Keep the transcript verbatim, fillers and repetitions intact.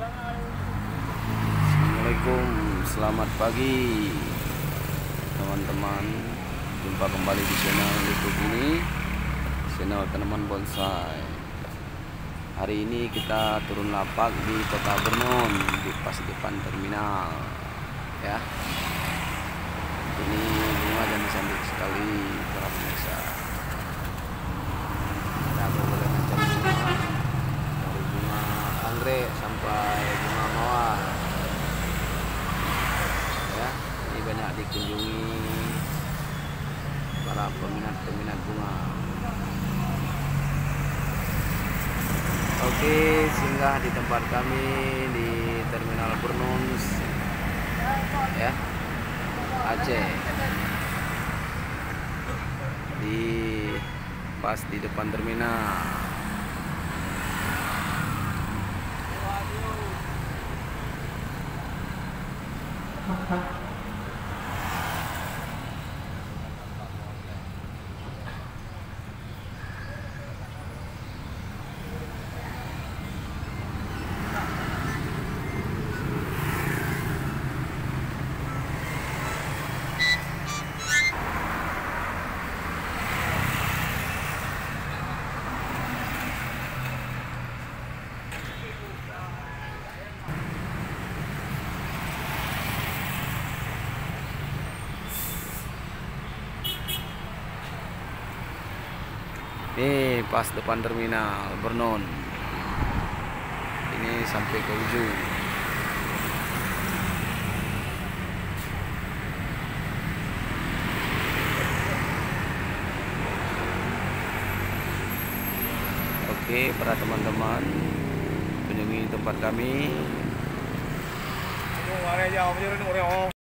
Assalamualaikum, selamat pagi teman-teman. Jumpa kembali di channel YouTube ini, channel Tanaman Bonsai. Hari ini kita turun lapak di Kota Bernon, di pas depan terminal. Ya, ini bunga dan cantik sekali para pemirsa. Kita berbagai macam bunga, dari bunga anggrek sampai bunga mawar. Ya, ini banyak dikunjungi para peminat-peminat bunga. Oke, singgah di tempat kami di Terminal Bernon, ya, Aceh. Di pas di depan terminal. Ini pas depan terminal Bernon. Ini sampai ke ujung. Oke, para teman-teman kunjungi tempat kami.